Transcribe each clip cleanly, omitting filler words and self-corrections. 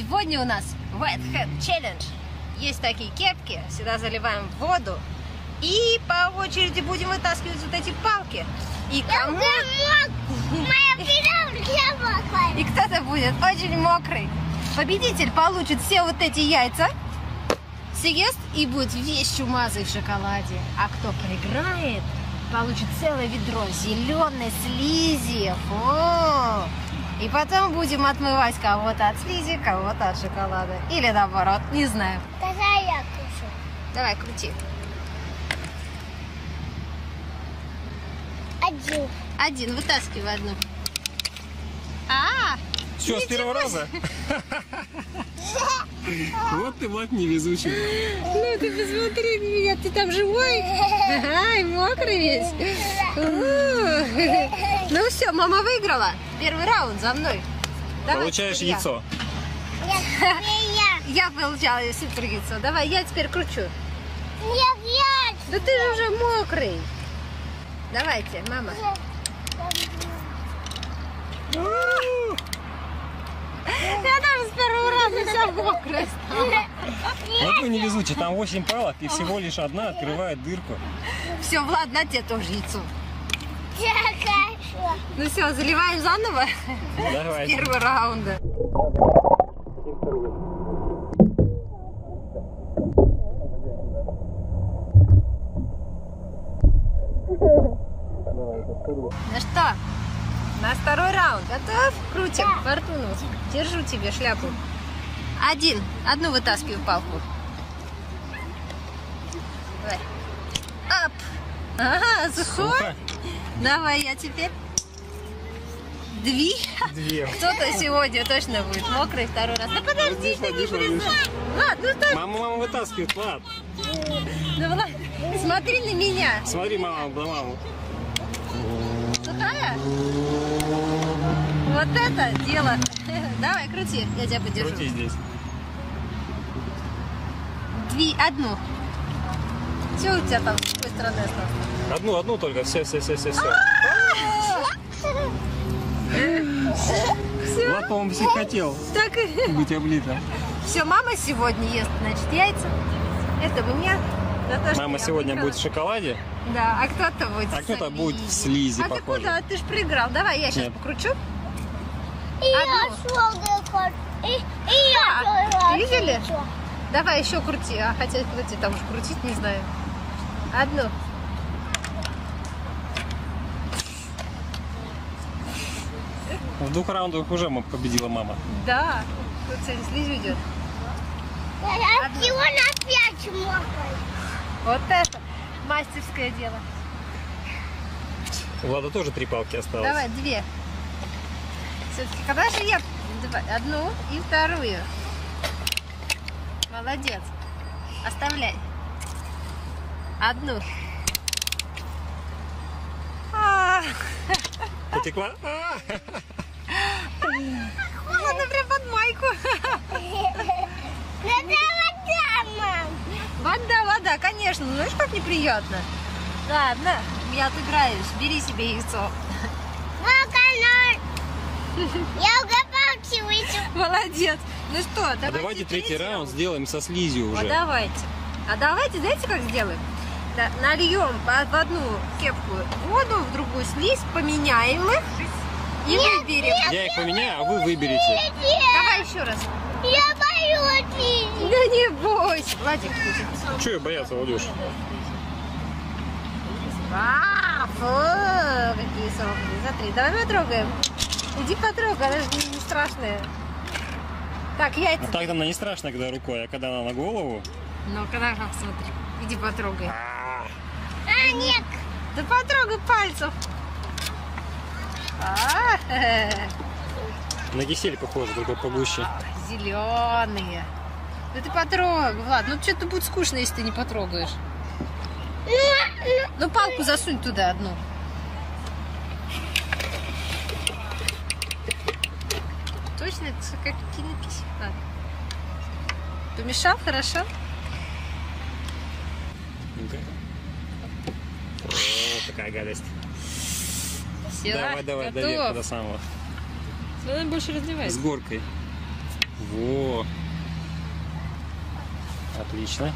Сегодня у нас Wet Hat Challenge. Есть такие кепки, сюда заливаем воду и по очереди будем вытаскивать вот эти палки. И кому... И кто-то будет очень мокрый. Победитель получит все вот эти яйца, съест и будет весь чумазый в шоколаде. А кто проиграет, получит целое ведро зеленой слизи. О! И потом будем отмывать кого-то от слизи, кого-то от шоколада. Или наоборот, не знаю. Тогда я кушу. Давай, крути. Один, вытаскивай одну. Все, с первого раза? Вот ты, Влад, невезучий. Ну ты посмотри на меня, ты там живой? Ага, и мокрый весь. Ну все, мама выиграла. Первый раунд за мной. Давай, получаешь яйцо. Я получала супер яйцо. Давай, я теперь кручу. Нет, Да ты же уже мокрый. Давайте, мама. Я даже с первого раза вся мокрая стала. Вот вы невезучий, там 8 палок и всего лишь одна открывает дырку. Все, Влад, на тебе тоже яйцо. хорошо. Ну все, заливаем заново. Давай. С первого раунда. Ну что, на второй раунд готов? Крутим, фортуну. Держу тебе шляпу. Одну вытаскиваю палку. Давай. Ап. Ага, сухой. Давай, я теперь. Две. Кто-то сегодня точно будет мокрый второй раз. Да подожди, ты не врезай. Влад, ну что? Мама вытаскивает, Влад. Ну, Влад, смотри на меня. Смотри, мама, на маму. Сухая? Вот это дело. Давай, крути, я тебя подержу. Крути здесь. Одну. Что у тебя там с какой стороны осталось? Одну только, все. Влад, по-моему, все хотел Так, быть облитым. все, мама сегодня ест, значит, яйца. Это мне. За то, что Мама я сегодня выиграла. будет в шоколаде, Да, а кто-то будет а кто-то будет в слизи, А ты похоже. куда? Ты ж проиграл. Давай, я сейчас Нет. покручу. И я Одну. шел. И я Видели? Давай еще крути. А хотя куда там уж крутить, не знаю. Одну. В 2 раундах уже победила мама. Да. Тут сегодня слизь уйдет. И он опять мокрый. Вот это мастерское дело. У Влада тоже 3 палки осталось. Давай, 2. Все-таки, когда же я... Давай, одну и вторую. Молодец. Оставляй. Одну. Потекла? Холодно прям под майку. Это вода, мам. Вода, конечно. Ну, знаешь, как неприятно. Ладно, я отыграюсь. Бери себе яйцо. Я угадался. Молодец. Ну что, А давайте третий раунд сделаем со слизью уже. А давайте, знаете, как сделаем? Да, нальем в одну кепку воду, в другую слизь, поменяем их и выберем. Я их поменяю, а вы выберете. Давай еще раз. Я боюсь. Да не бойся. Владик, будет. Чего бояться, Владюш? Фу, какие сопли. Смотри, давай потрогаем. Иди потрогай, она же не страшная. Так, яйца. А так она не страшно, когда рукой, а когда она на голову. Ну, когда как, смотри. Иди потрогай. Нет. Да потрогай пальцев. На кисель похоже, только погуще. Зеленые. Да ты потрогай, Влад. Ну что-то будет скучно, если ты не потрогаешь. Ну палку засунь туда одну. Точно, это как кинопись. Помешал, хорошо? Ну-ка. О, такая гадость. Все, Давай, готов. до верха, до самого. Надо больше С разливать. горкой. Во. Отлично.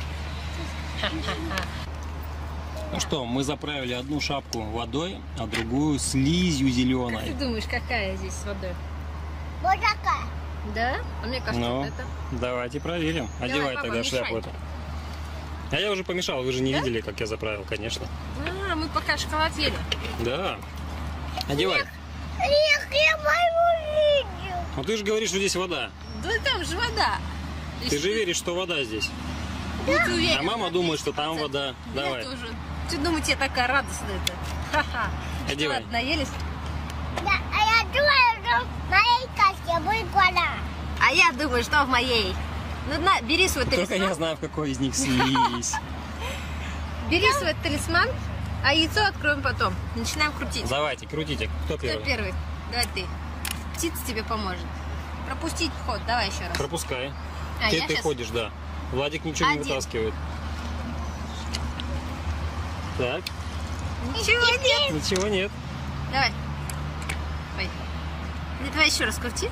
Ну что, мы заправили одну шапку водой, а другую слизью Как ты зеленой. думаешь, какая здесь с водой? Вот такая. Да? А мне кажется, Ну, вот это. давайте проверим. Одевай папа, тогда мешай. шляпу эту. А я уже помешал, вы же не видели, как я заправил, конечно. А, мы пока шоколад ели. Да. Одевай. Я мою видео. Ну ты же говоришь, что здесь вода. Да там же вода. Ты же веришь, что вода здесь. Будь уверен. А мама думает, что там вода. Я Давай. тоже. Ты думаете, я такая радостная-то? Ха-ха. Одевай. Ладно, наелись? Да, а я думаю, что в моей каске будет вода. А я думаю, что в моей. Ну, на, бери свой Только талисман. я знаю, в какой из них слизь. Бери свой талисман, а яйцо откроем потом. Начинаем крутить. Давайте, крутите. Кто Кто первый? первый? Давай ты. Птица тебе поможет. Пропустить вход. Давай еще раз. Пропускай. А, я Ты щас- ходишь, да. Владик ничего не Один. вытаскивает. Так, Ничего нет. ничего нет. Давай. Ой. Давай еще раз крути.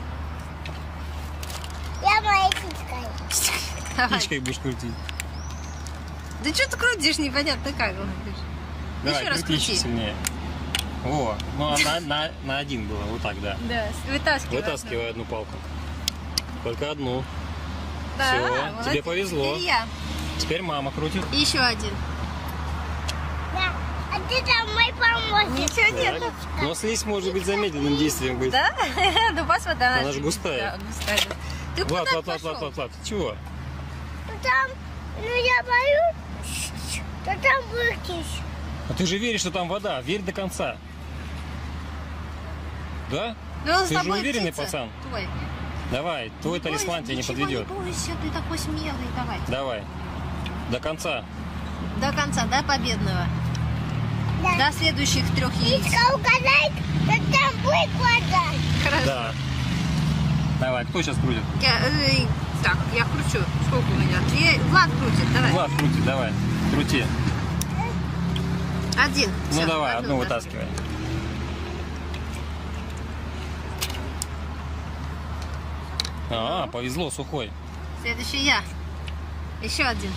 Я моей птичкой. Давай. Птичкой будешь крутить. Да что ты крутишь, непонятно как. Давай, Еще раз крути еще крути. сильнее. О, ну а на один было, вот так, да. Да, вытаскивай. Вытаскивай одну палку. Только одну. Да, Всё, молодец. тебе повезло. Теперь я. Теперь мама крутит. И еще один. Да. А ты там мой помощник. Ничего нет. Так. Но слизь может быть замедленным действием быть. Да? Ну, посмотри, Она же густая. Да, густая. Да. Ты куда Влад, пошел? Влад, чего? Там, ну я боюсь, что там выкись. А ты же веришь, что там вода. Верь до конца. Да? Ну, он с Ты же тобой уверенный птица. пацан. Твой. Давай, твой талисман тебя не Ничего подведет. Не бойся, ты такой смелый, давай. Давай. До конца. До конца, до победного. Да. До следующих 3 яиц. Птичка угадает, что там будет вода. Хорошо. Да. Давай, кто сейчас крутит? Так, я кручу. Сколько у меня? Влад крутит, давай. Влад крутит, давай. Крути. Один. Ну Всё, давай, одну вытаскивай. А, повезло, сухой. Следующий я. Еще один.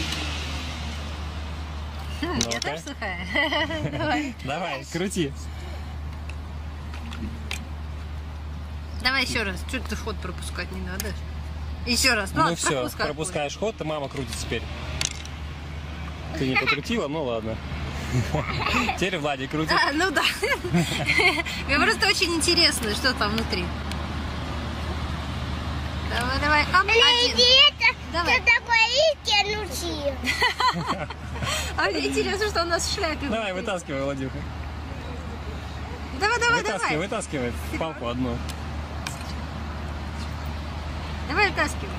Я Ну-ка. тоже сухая. Давай. Давай, крути. Давай еще раз. Чуть ты ход пропускать не надо. Еще раз. Ну ладно, все, пропускай. пропускаешь ход, ты мама крутит теперь. Ты не покрутила, ну ладно. Теперь Владик крутит. А, ну да. Мне просто очень интересно, что там внутри. Давай, давай. Оп, один. Леди, это Давай. что такое Икенучи? А мне интересно, что у нас в шляпе. Давай, внутри. вытаскивай, Владюха. Давай, давай, Вытаскивай, давай. вытаскивай палку одну. Давай вытаскивай.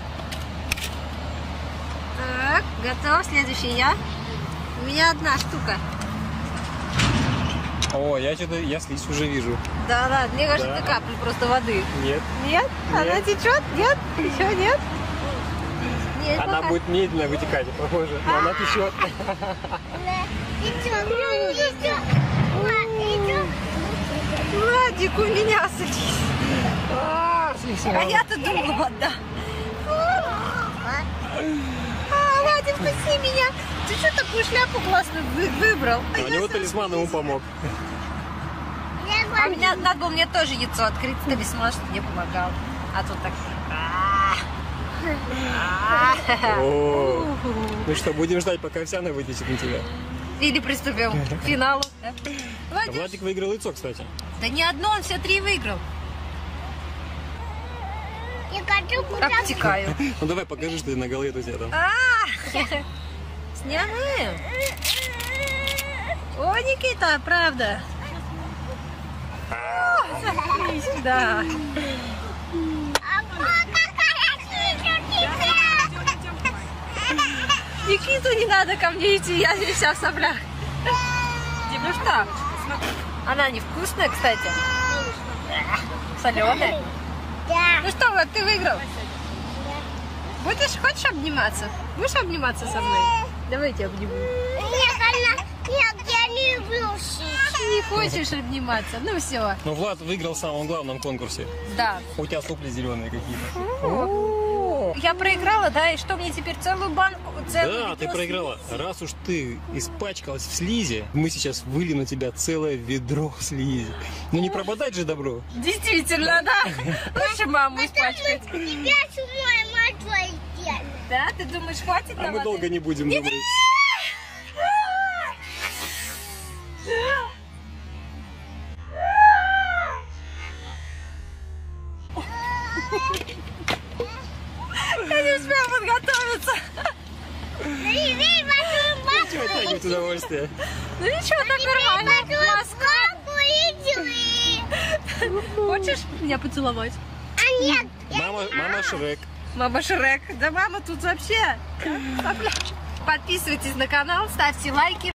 Так, готов. Следующий я. У меня одна штука. О, я что-то, я слизь уже вижу. Да ладно, мне кажется, Да. это капли просто воды. Нет. Нет? Она течет? Нет? Еще нет? Нет, Она пока. будет медленно вытекать, похоже. Но она течет. Владик, у меня садись. А я-то думала, вода. Владик, спаси меня. Ты что такую шляпу классную выбрал? А у него талисман ему помог. А у меня надо было мне тоже яйцо открыть, талисман, что мне помогал. А тут так... О, ну что, будем ждать, пока Овсяна вытечет на тебя. Или приступим к финалу. да? А Владик, Владик выиграл яйцо, кстати. да не одно, он все 3 выиграл. Я хочу Обтекаю. Ну давай покажи, что на голове у тебя там. Снимаем. О, Никита, правда. Смотри сюда. Никиту не надо ко мне идти, я здесь вся в соплях. Ну что, она невкусная, кстати. Соленая. Ну что, вот ты выиграл. Хочешь обниматься? Будешь обниматься со мной? Давайте обниму. Нет, она, нет, я не люблю сиськи. Не хочешь обниматься? Ну все, Ну, Влад выиграл в самом главном конкурсе. да. У тебя сопли зеленые какие-то. Я проиграла, да? И что, мне теперь целую банку, целую Да, ты ведро проиграла. Раз уж ты испачкалась в слизи, мы сейчас выльем на тебя целое ведро слизи. Ну не пропадать же добро. Действительно, да. Лучше маму испачкать. Тебя самой мать сделала. Да? Ты думаешь, хватит А на мы воды? долго не будем говорить. Я не успела подготовиться. Привет, вашу Чего оттягивать удовольствие? Ну ничего, так нормально. маму. Хочешь меня поцеловать? А нет, Мама Шрек. Мама Шрек. Да мама тут вообще. Подписывайтесь на канал, ставьте лайки.